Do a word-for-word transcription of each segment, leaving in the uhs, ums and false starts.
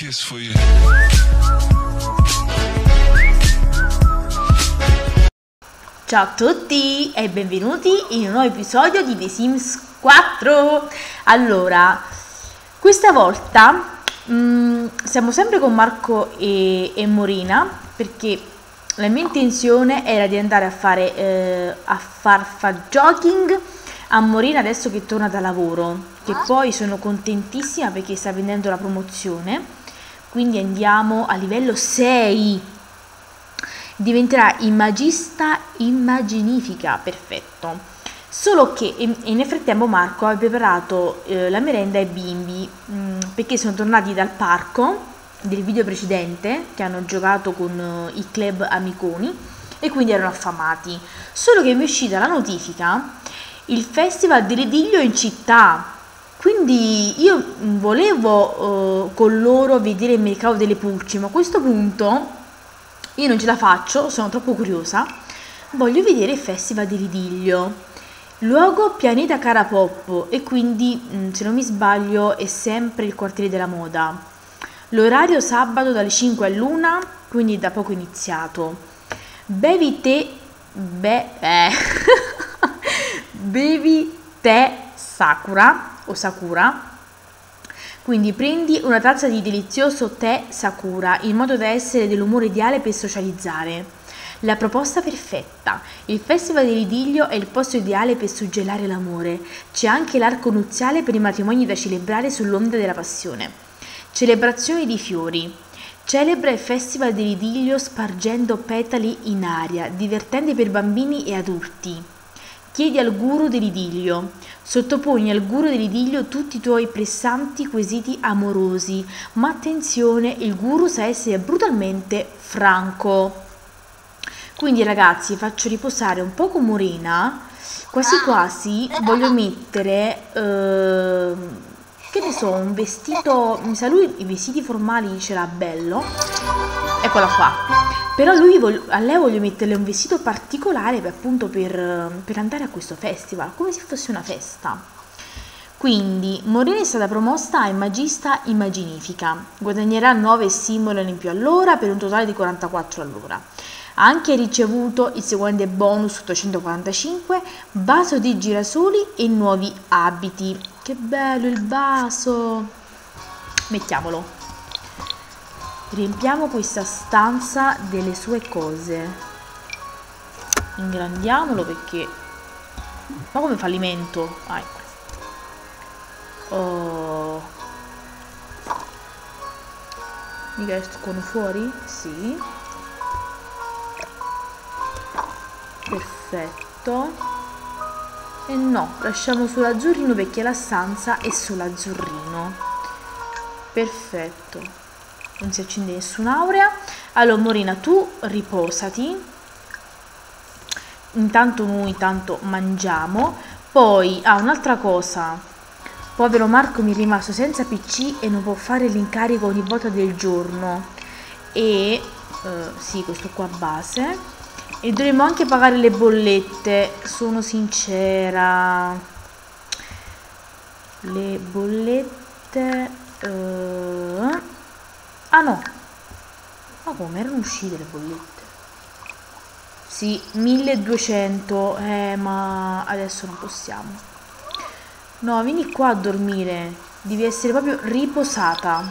kiss for you. Ciao a tutti e benvenuti in un nuovo episodio di The Sims quattro. Allora, questa volta mh, siamo sempre con Marco e, e Morina, perché la mia intenzione era di andare a fare eh, a far fa jogging a Morina adesso che torna da lavoro, che poi sono contentissima perché sta vendendo la promozione, quindi andiamo a livello sei. Diventerà immagista immaginifica, perfetto. Solo che in, nel frattempo Marco ha preparato eh, la merenda ai bimbi mh, perché sono tornati dal parco del video precedente, che hanno giocato con uh, i club amiconi e quindi erano affamati. Solo che mi è uscita la notifica: il festival di Ridiglio in città. Quindi io volevo uh, con loro vedere il mercato delle pulci, ma a questo punto io non ce la faccio, sono troppo curiosa, voglio vedere il festival di Ridiglio. Luogo Pianeta Carapop, e quindi se non mi sbaglio è sempre il quartiere della moda. L'orario sabato dalle cinque all'una, quindi da poco iniziato. Bevi tè be, eh. Bevi tè Sakura o Sakura. Quindi prendi una tazza di delizioso tè Sakura in modo da essere dell'umore ideale per socializzare. La proposta perfetta. Il festival di Ridiglio è il posto ideale per suggellare l'amore. C'è anche l'arco nuziale per i matrimoni da celebrare sull'onda della passione. Celebrazione di fiori. Celebra il festival di Ridiglio spargendo petali in aria, divertente per bambini e adulti. Chiedi al guru di Ridiglio. Sottoponi al guru di Ridiglio tutti i tuoi pressanti quesiti amorosi, ma attenzione, il guru sa essere brutalmente franco. Quindi ragazzi, faccio riposare un po' con Morina, quasi quasi voglio mettere, eh, che ne so, un vestito, mi sa lui i vestiti formali ce l'ha bello, eccola qua. Però lui, a lei voglio metterle un vestito particolare per, appunto per, per andare a questo festival, come se fosse una festa. Quindi Morina è stata promossa a immagista immaginifica, guadagnerà nove simoleon in più all'ora per un totale di quarantaquattro all'ora. Ha anche ricevuto il seguente bonus ottocentoquarantacinque, vaso di girasoli e nuovi abiti. Che bello il vaso! Mettiamolo. Riempiamo questa stanza delle sue cose. Ingrandiamolo perché... Ma come fallimento? Ah, ecco. Oh. Mica escono fuori? Sì. Perfetto. E no, lasciamo sull'azzurrino perché la stanza è sull'azzurrino. Perfetto. Non si accende nessun'aurea. Allora Morina, tu riposati, intanto noi intanto mangiamo. Poi ah, un'altra cosa, povero Marco mi è rimasto senza P C e non può fare l'incarico ogni volta del giorno, e eh, sì, questo qua base, e dovremo anche pagare le bollette. Sono sincera, le bollette eh, ah no, ma come erano uscite le bollette? Sì, milleduecento, eh ma adesso non possiamo. No, vieni qua a dormire, devi essere proprio riposata.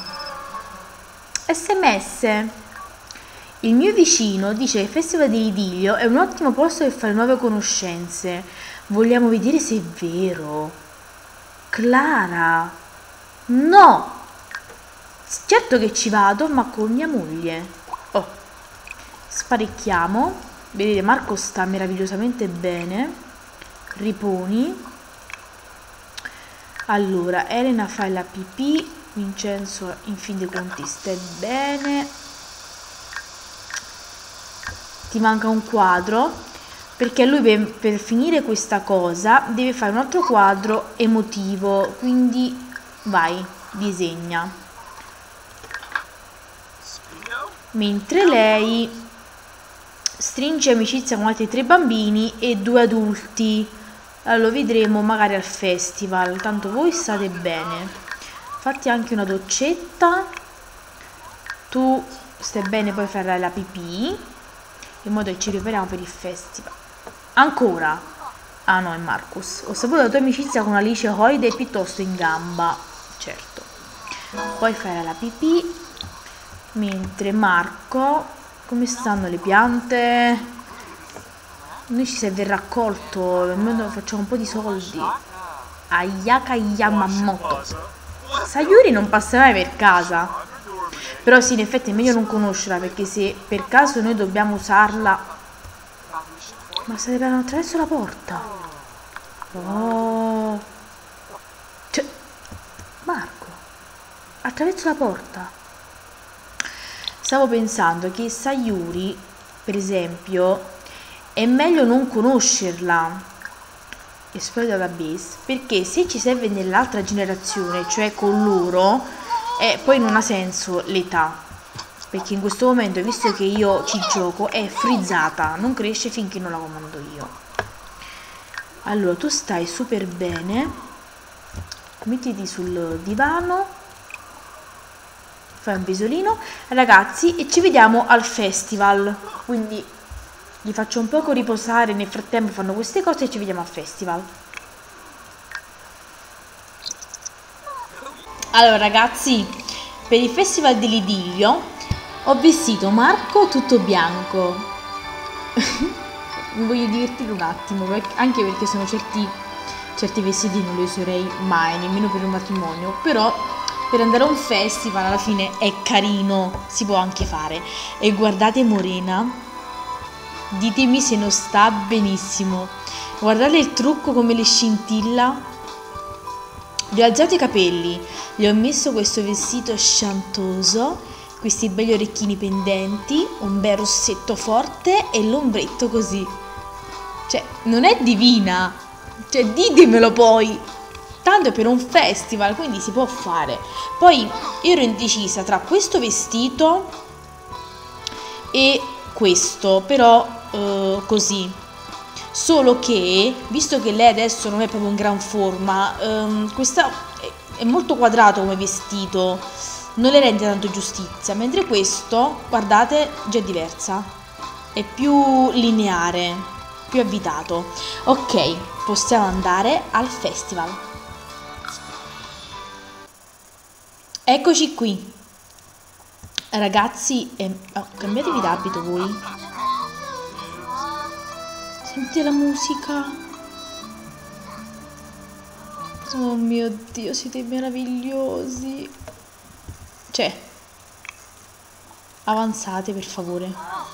sms. Il mio vicino dice che il festival di Ridiglio è un ottimo posto per fare nuove conoscenze. Vogliamo vedere se è vero. Clara, no! Certo che ci vado, ma con mia moglie. Oh, sparecchiamo. Vedete, Marco sta meravigliosamente bene. Riponi. Allora, Elena fa la pipì. Vincenzo, in fin dei conti, stai bene. Ti manca un quadro, perché lui per, per finire questa cosa deve fare un altro quadro emotivo. Quindi vai, disegna. Mentre lei stringe amicizia con altri tre bambini e due adulti. Allora lo vedremo magari al festival, tanto voi state bene. Fatti anche una doccetta. tu stai bene, poi farai la pipì, in modo che ci prepariamo per il festival. Ancora? Ah no, è Marcus. Ho saputo la tua amicizia con Alice Hoide piuttosto in gamba. Certo. Poi farai la pipì. Mentre Marco, come stanno le piante? Noi ci serve il raccolto, almeno facciamo un po' di soldi. Ayaka Yamamoto. Sayuri non passa mai per casa. Però sì, in effetti è meglio non conoscerla, perché se per caso noi dobbiamo usarla... Ma state parlando attraverso la porta. Oh. Cioè, Marco, attraverso la porta. Stavo pensando che Sayuri, per esempio, è meglio non conoscerla, Explore Database, perché se ci serve nell'altra generazione, cioè con loro, eh, poi non ha senso l'età, perché in questo momento, visto che io ci gioco, è frizzata, non cresce finché non la comando io. Allora, tu stai super bene, mettiti sul divano, fai un pisolino, ragazzi, e ci vediamo al festival. Quindi li faccio un poco riposare, nel frattempo fanno queste cose e ci vediamo al festival. Allora ragazzi, per il festival dell'idillio ho vestito Marco tutto bianco. Mi voglio divertire un attimo, anche perché sono certi, certi vestiti non li userei mai, nemmeno per un matrimonio, però per andare a un festival alla fine è carino, si può anche fare. E guardate Morena, ditemi se non sta benissimo. Guardate il trucco come le scintilla. Gli ho alzato i capelli, gli ho messo questo vestito sciantoso, questi belli orecchini pendenti, un bel rossetto forte e l'ombretto così. Cioè, non è divina? Cioè, ditemelo poi! Tanto è per un festival, quindi si può fare. Poi ero indecisa tra questo vestito e questo, però eh, così. Solo che, visto che lei adesso non è proprio in gran forma, ehm, questa è molto quadrato come vestito, non le rende tanto giustizia, mentre questo, guardate, già è diversa, è più lineare, più avvitato. Ok, possiamo andare al festival. Eccoci qui. Ragazzi, eh, oh, cambiatevi d'abito voi. Sentite la musica? Oh mio Dio, siete meravigliosi. Cioè, avanzate per favore.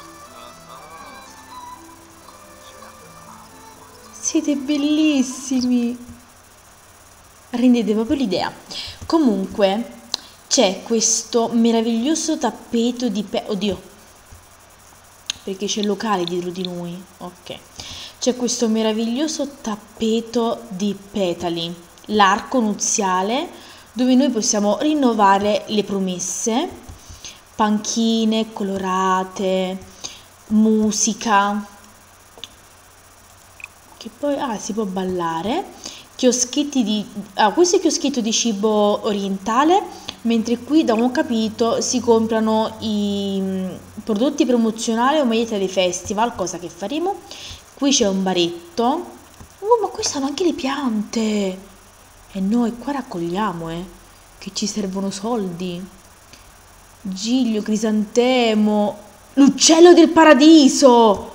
Siete bellissimi. Rendete proprio l'idea. Comunque, c'è questo meraviglioso tappeto di pe... Oddio, perché c'è il locale dietro di noi. Ok. C'è questo meraviglioso tappeto di petali, l'arco nuziale, dove noi possiamo rinnovare le promesse, panchine colorate, musica, che poi ah, si può ballare, chioschetti di... Ah, questo è chioschetto di cibo orientale, mentre qui, da ho capito, si comprano i prodotti promozionali o magliette dei festival, cosa che faremo. Qui c'è un baretto. Oh, ma qui stanno anche le piante. E noi qua raccogliamo, eh, che ci servono soldi. Giglio, crisantemo, l'uccello del paradiso.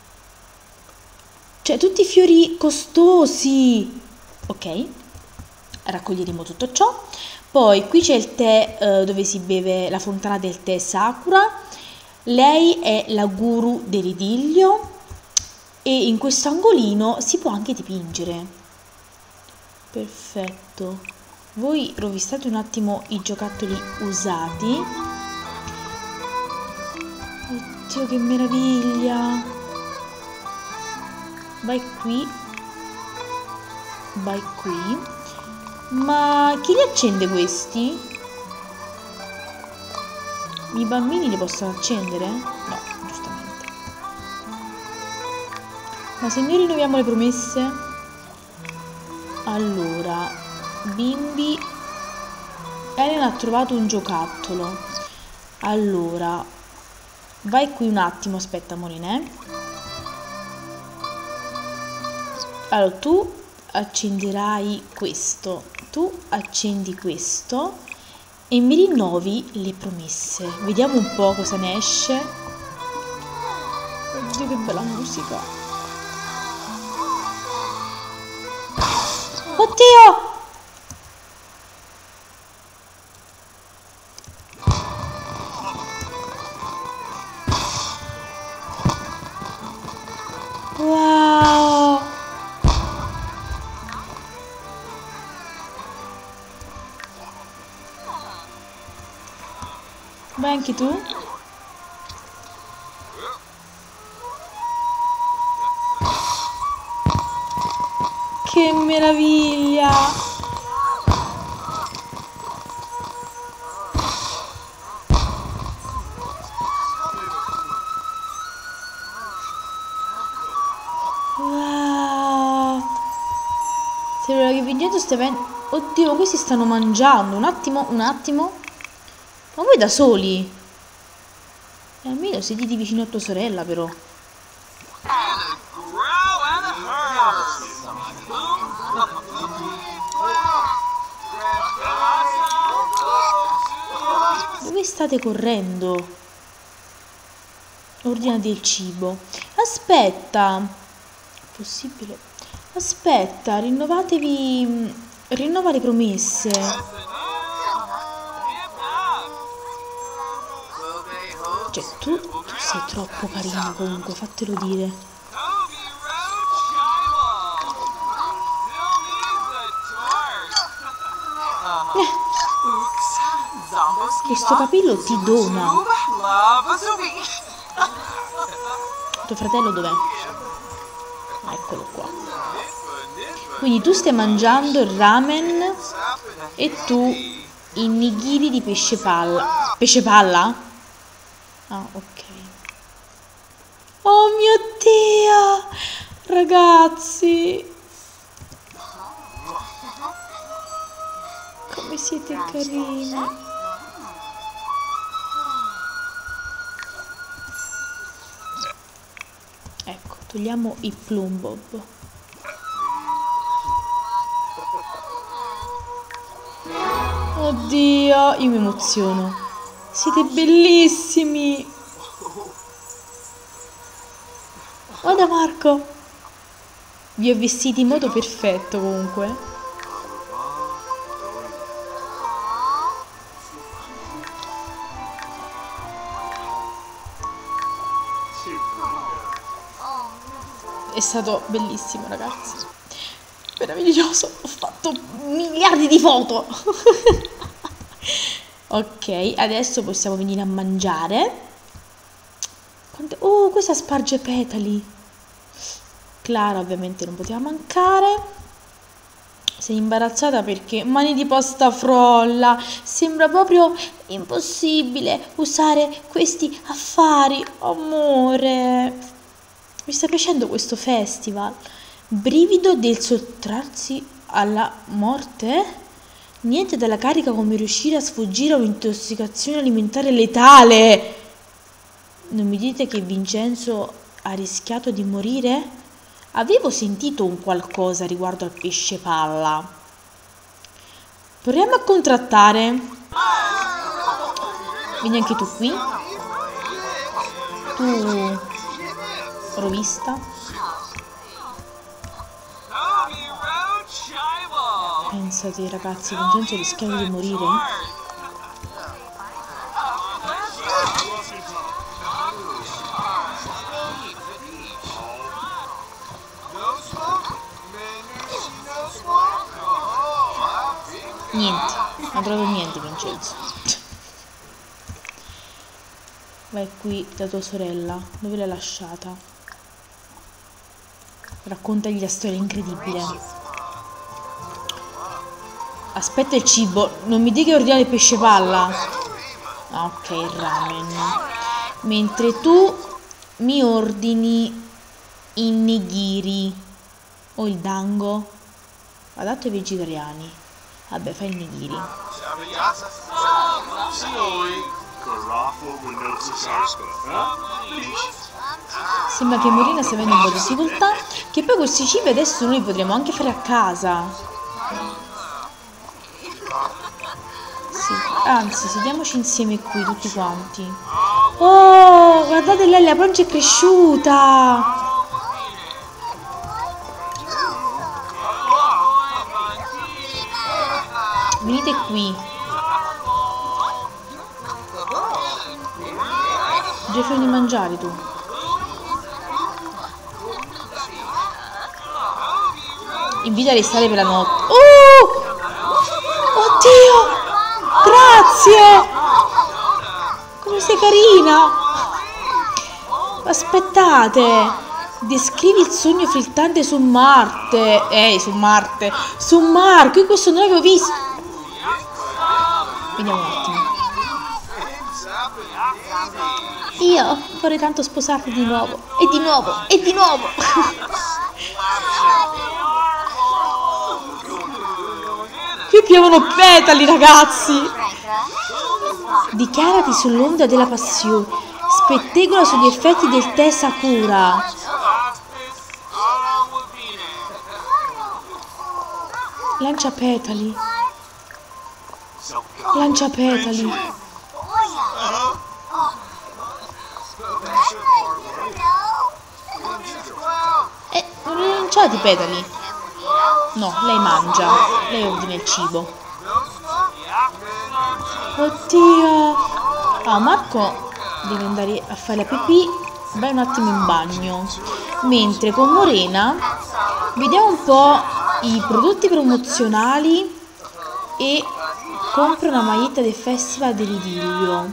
Cioè, tutti fiori costosi. Ok, raccoglieremo tutto ciò. Poi qui c'è il tè eh, dove si beve, la fontana del tè Sakura. Lei è la guru dell'idillio e in questo angolino si può anche dipingere. Perfetto. Voi rovistate un attimo i giocattoli usati. Oddio, che meraviglia! Vai qui. Vai qui. Ma chi li accende questi? I bambini li possono accendere? No, giustamente. Ma se noi rinnoviamo le promesse? Allora, bimbi, Elena ha trovato un giocattolo. Allora, vai qui un attimo, aspetta Molinè. Allora, tu accenderai questo, tu accendi questo e mi rinnovi le promesse. Vediamo un po' cosa ne esce. Oddio, che bella musica. Oddio! Wow! Vai anche tu? Che meraviglia! Wow! Sembra che Vincenzo stia venendo. Oddio, ma questi stanno mangiando. Un attimo, un attimo. Ma voi da soli? E almeno sediti vicino a tua sorella, però. Dove state correndo? Ordinati il cibo. Aspetta. Possibile? Aspetta, rinnovatevi. Rinnova le promesse. Cioè, tu, tu sei troppo carino comunque, fatelo dire. Eh. Questo capello ti dona. Tuo fratello dov'è? Eccolo qua. Quindi tu stai mangiando il ramen e tu i nigiri di pesce palla. Pesce palla? Ah, ok. Oh mio Dio! Ragazzi! Come siete carini! Ecco, togliamo i plum bob. Oddio, io mi emoziono. Siete bellissimi. Guarda Marco. Vi ho vestiti in modo perfetto comunque. È stato bellissimo, ragazzi. Meraviglioso. Ho fatto miliardi di foto. Ok, adesso possiamo venire a mangiare. Quante... Oh, questa sparge petali. Clara ovviamente non poteva mancare. Sei imbarazzata perché mani di pasta frolla. Sembra proprio impossibile usare questi affari. Amore, mi sta piacendo questo festival. Brivido del sottrarsi alla morte? Niente della carica come riuscire a sfuggire a un'intossicazione alimentare letale. Non mi dite che Vincenzo ha rischiato di morire? Avevo sentito un qualcosa riguardo al pesce palla. Proviamo a contrattare. Vieni anche tu qui. Tu, rovista. Pensate ragazzi, Vincenzo rischiava di morire. Niente, non trovo niente Vincenzo. Vai qui da tua sorella, dove l'hai lasciata? Raccontagli la storia incredibile. Aspetta il cibo, non mi dica che ordinare il pesce palla. Ah, ok, il ramen. Mentre tu mi ordini i nigiri o il dango, adatto ai vegetariani. Vabbè, fai il nigiri. Sembra che Morena stia avendo un po' di difficoltà. Che poi questi cibi adesso noi potremmo anche fare a casa. Sì, anzi, sediamoci insieme qui tutti quanti. Oh, guardate lei, la pancia è cresciuta. Venite qui. Già fai di mangiare tu. Invita a restare per la notte. Oh! Oddio! Grazie! Come sei carina! Aspettate! Descrivi il sogno filtrante su Marte. Eh, su Marte. Su Marte. Io questo non l'avevo visto. Vediamo un attimo. Io vorrei tanto sposarti di nuovo. E di nuovo. E di nuovo. Qui piovono petali, ragazzi. Dichiarati sull'onda della passione. Spettegola sugli effetti del tè Sakura. Lancia petali. Lancia petali. Eh, non li ho lanciati i petali. No, lei mangia. Lei ordina il cibo. Oddio. Ah, Marco deve andare a fare la pipì. Vai un attimo in bagno. Mentre con Morena vediamo un po' i prodotti promozionali e compra una maglietta del Festival dell'Idillio.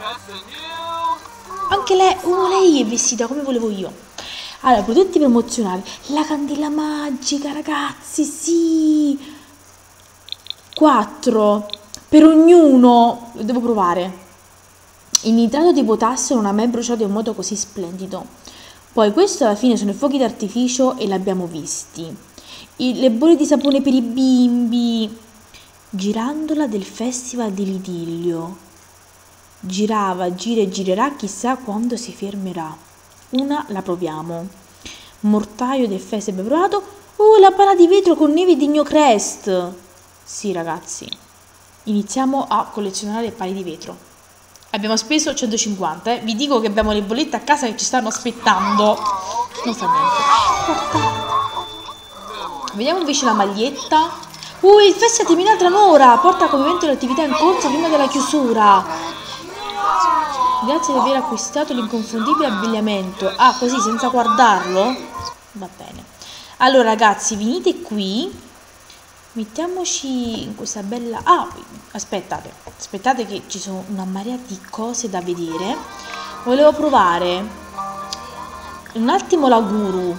Anche lei, oh, lei è vestita come volevo io. Allora, prodotti promozionali. La candela magica, ragazzi, sì. quattro per ognuno. Lo devo provare. Il nitrato di potassio non ha mai bruciato in modo così splendido. Poi questo alla fine sono i fuochi d'artificio e l'abbiamo visti. I, le bolle di sapone per i bimbi. Girandola del Festival dell'Idillio. Girava, gira e girerà, chissà quando si fermerà. Una la proviamo. Mortaio del Festival provato. Oh, la pala di vetro con neve di Gno Crest. Sì, ragazzi. Iniziamo a collezionare le pale di vetro. Abbiamo speso centocinquanta, eh. Vi dico che abbiamo le bollette a casa che ci stanno aspettando. Non fa niente. Vediamo invece la maglietta. Uh, il festival termina tra un'ora. Porta a compimento l'attività in corso prima della chiusura. Grazie di aver acquistato l'inconfondibile abbigliamento. Ah, così, senza guardarlo? Va bene. Allora, ragazzi, venite qui. Mettiamoci in questa bella... Ah, aspettate. Aspettate che ci sono una marea di cose da vedere. Volevo provare un attimo la guru.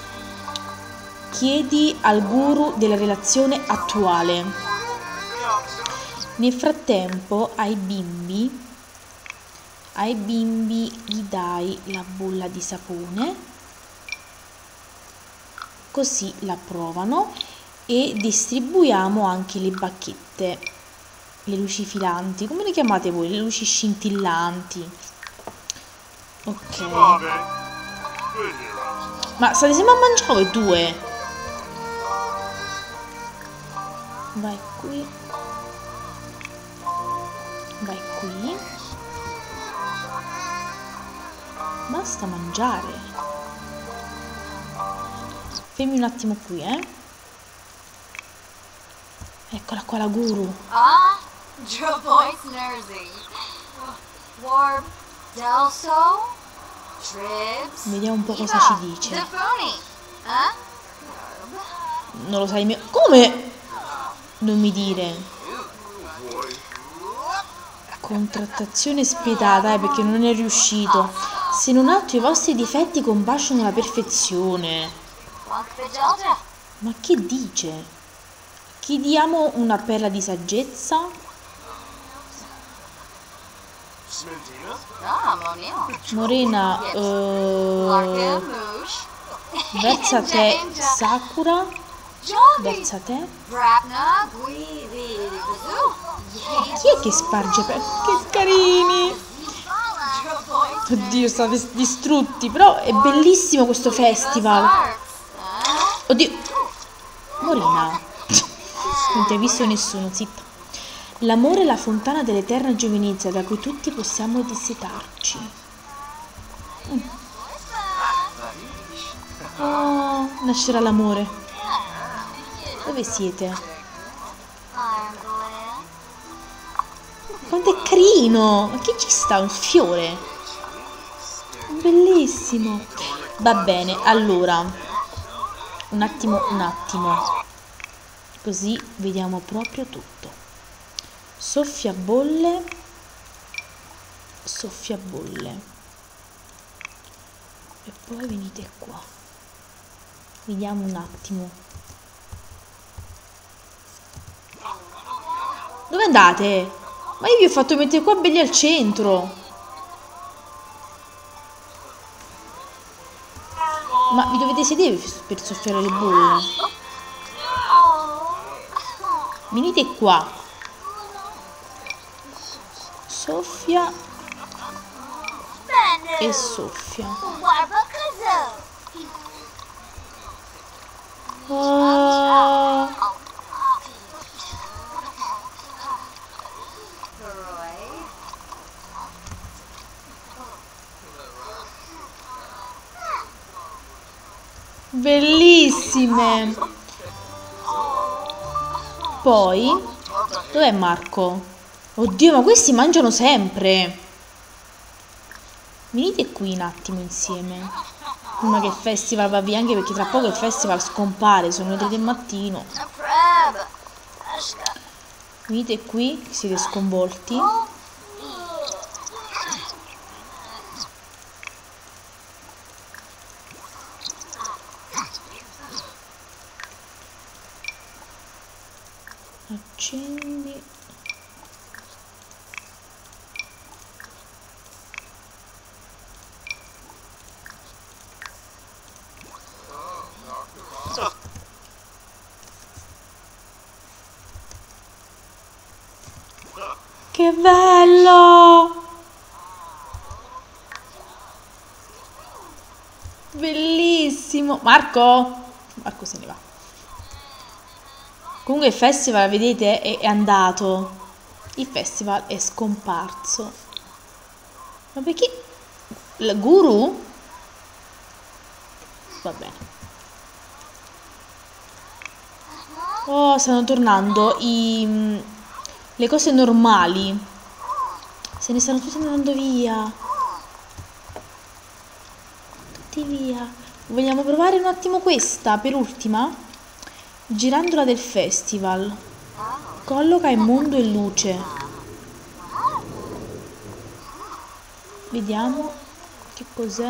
Chiedi al guru della relazione attuale. Nel frattempo, ai bimbi... Ai bimbi gli dai la bolla di sapone, così la provano, e distribuiamo anche le bacchette, le luci filanti, come le chiamate voi? Le luci scintillanti. Ok. Ma state sempre a mangiare voi due? Vai qui. Vai qui. Basta mangiare. Fermi un attimo qui, eh. Eccola qua la guru. Ah, Joe Boy's Nursing. Warp Delso. Tribs. Vediamo un po' cosa ci dice. Eh? Non lo sai mio. Come? Non mi dire. Contrattazione spietata, eh, perché non è riuscito. Se non altro i vostri difetti combaciano alla perfezione. Ma che dice? Chiediamo una perla di saggezza. Morena, eh, versa te Sakura. Versa te. Chi è che sparge per... Che carini! Oddio, state distrutti, però è bellissimo questo festival. Oddio, Morina, non ti ha visto nessuno, zitta. L'amore è la fontana dell'eterna giovinezza da cui tutti possiamo dissetarci. Mm. Oh, nascerà l'amore. Dove siete? Quanto è carino! Ma che ci sta? Un fiore? Bellissimo! Va bene, allora. Un attimo, un attimo. Così vediamo proprio tutto. Soffia bolle. Soffia bolle. E poi venite qua. Vediamo un attimo. Dove andate? Ma io vi ho fatto mettere qua belli al centro. Ma vi dovete sedere per soffiare le bolle. Venite qua. Soffia. E soffia. Oh. Bellissime. Poi dov'è Marco? Oddio, ma questi mangiano sempre. Venite qui un attimo insieme prima che il festival va via, anche perché tra poco il festival scompare, sono le tre del mattino. Venite qui, siete sconvolti. Accendi. Che bello! Bellissimo! Marco? Marco se ne va. Comunque il festival, vedete, è, è andato. Il festival è scomparso. Ma perché? Il guru? Va bene. Oh, stanno tornando i, le cose normali. Se ne stanno tutti andando via. Tutti via. Vogliamo provare un attimo questa per ultima? Girandola del festival. Colloca in mondo e luce. Vediamo che cos'è.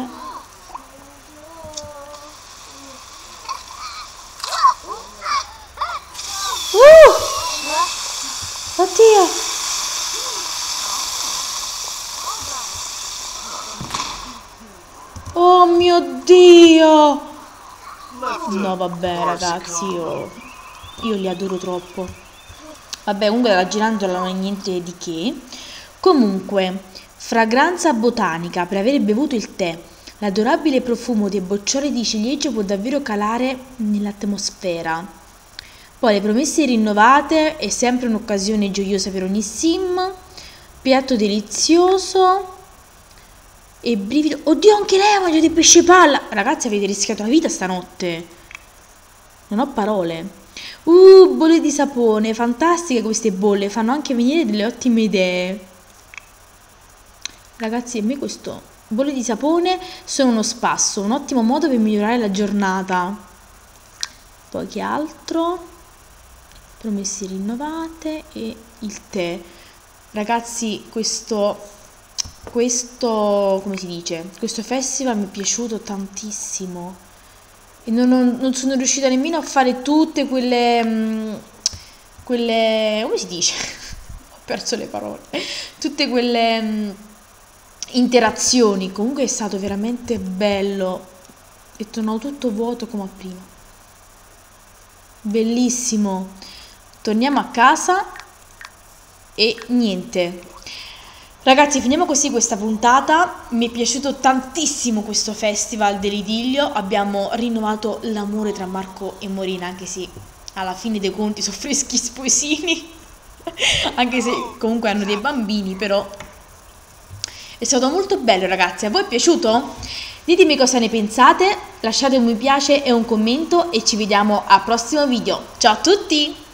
Uh! Oddio! Oh mio Dio! No, vabbè, ragazzi, io, io li adoro troppo. Vabbè, comunque la girandola non è niente di che. Comunque, fragranza botanica per aver bevuto il tè. L'adorabile profumo dei boccioli di ciliegio può davvero calare nell'atmosfera. Poi le promesse rinnovate, è sempre un'occasione gioiosa per ogni sim. Piatto delizioso. E brivido. Oddio, anche lei ha mangiato il pesce palla. Ragazzi, avete rischiato la vita stanotte. Non ho parole. Uh, bolle di sapone. Fantastiche queste bolle. Fanno anche venire delle ottime idee. Ragazzi, a me questo bolle di sapone sono uno spasso. Un ottimo modo per migliorare la giornata. Poi che altro? Promesse rinnovate. E il tè. Ragazzi, questo... Questo, come si dice, questo festival mi è piaciuto tantissimo e non, non, non sono riuscita nemmeno a fare tutte quelle, mh, quelle, come si dice? Ho perso le parole, tutte quelle mh, interazioni. Comunque è stato veramente bello, è tornato tutto vuoto come prima, bellissimo. Torniamo a casa e niente. Ragazzi, finiamo così questa puntata. Mi è piaciuto tantissimo questo festival dell'idillio. Abbiamo rinnovato l'amore tra Marco e Morina, anche se alla fine dei conti sono freschi spoesini. Anche se comunque hanno dei bambini, però è stato molto bello, ragazzi. A voi è piaciuto? Ditemi cosa ne pensate, lasciate un mi piace e un commento e ci vediamo al prossimo video. Ciao a tutti!